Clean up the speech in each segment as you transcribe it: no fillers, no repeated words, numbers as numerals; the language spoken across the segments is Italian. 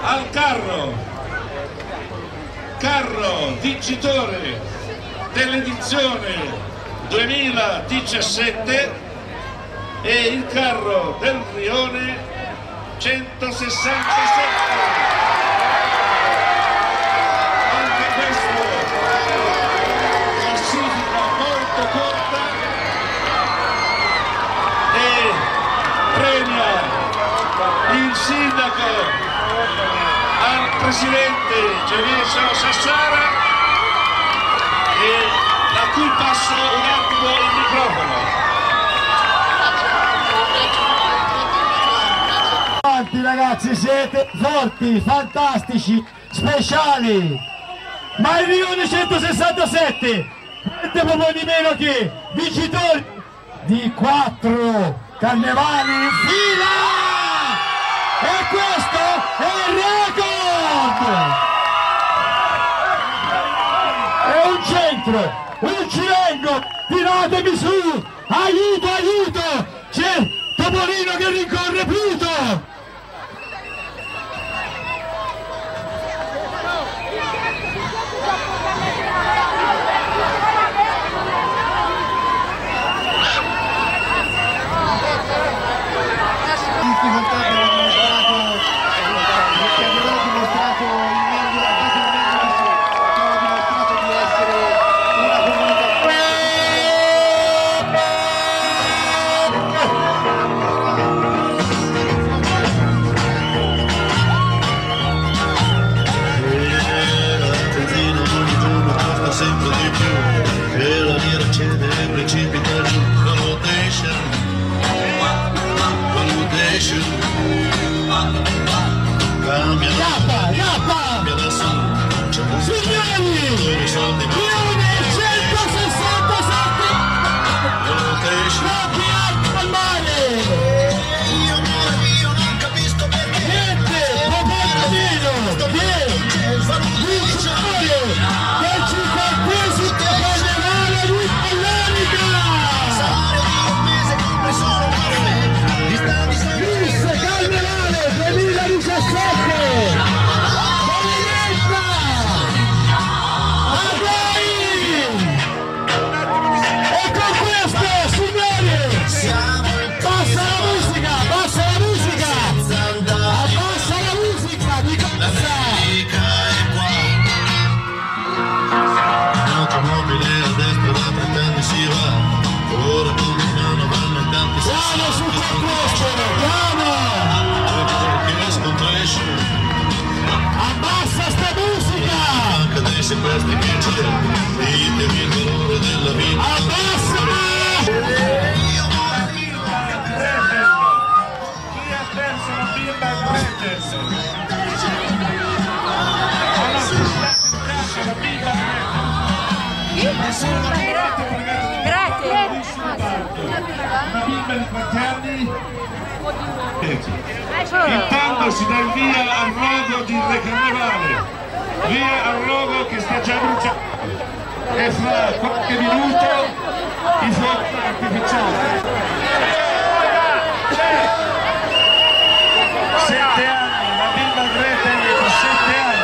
al carro vincitore dell'edizione 2017 e il carro del Rione 167. Anche questo classifica molto corta e premia il sindaco al presidente Genésio Sassara, e a cui passo un attimo il microfono. Avanti ragazzi, siete forti, fantastici, speciali, ma il Rione 167 niente proprio di meno che vincitori di 4 carnevali in fila, e questo è il record! È un centro, un cilengo, tiratemi su, aiuto, aiuto, c'è Topolino che rincorre Pluto! Sempre di più, e la lira cede e precipita giù. Valutation, cambia adesso, Signori, soldi, Rione 167, troppi alti al mare, io amore mio non capisco perché niente, proprio meno che vincitore del 50esimo carnevale di Pollenica! Miss Carnevale 2017! Pollenica! A voi! E con questo, signori, passa la musica! Abbassa la musica di cosa! Automobile a destra da 30 anni si va, ora con mano vanno in tanti Piano su con questo! Piano! perché scontresce Abbassa sta musica! anche dei sequestri che c'è, ditemi il valore della vita. Abbassa! Chi ha perso la bimba è Gretel? La bimba una bimba di quanti anni? Intanto si dà il via al rogo di Re Carnevale, via al rogo che sta già bruciando, e fra qualche minuto i fuochi artificiali. 7 anni, la bimba Gretel per 7 anni.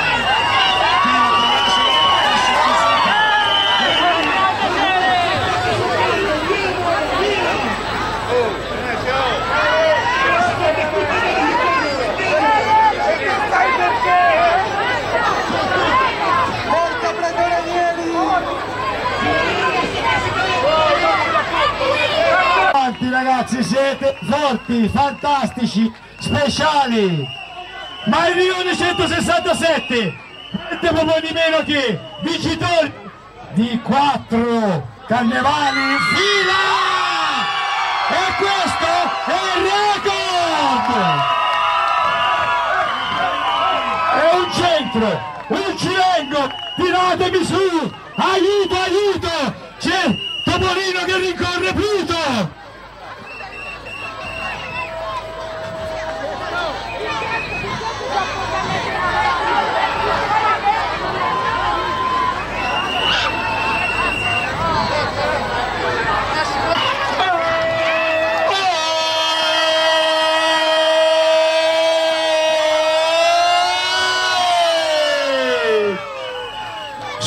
Ragazzi, siete forti, fantastici, speciali, ma il Rione 167 niente proprio di meno che vincitori di 4 carnevali in fila, e questo è il record! È un centro, un cilengo, tiratemi su, aiuto, aiuto, c'è Topolino che rincorre Pluto!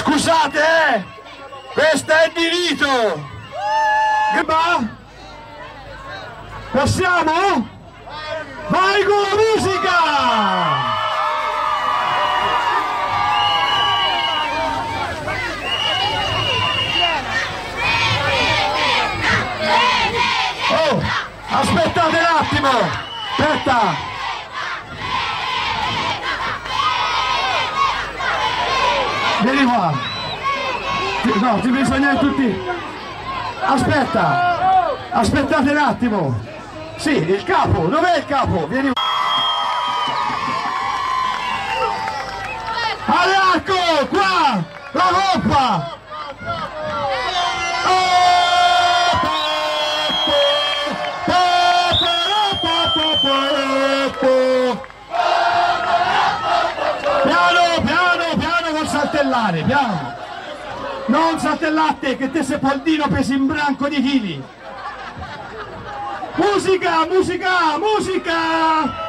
Scusate, questo è di rito. Che va? Passiamo? Vai con la musica! Oh, aspettate un attimo! Aspetta! Vieni qua! No, ti bisogna tutti! Aspetta! Aspettate un attimo! Sì, il capo! Dov'è il capo? Vieni qua! All'arco! Qua! La coppa! Saltellare, piano! Non saltellate che te sei Poldino pesi un branco di chili! Musica, musica, musica!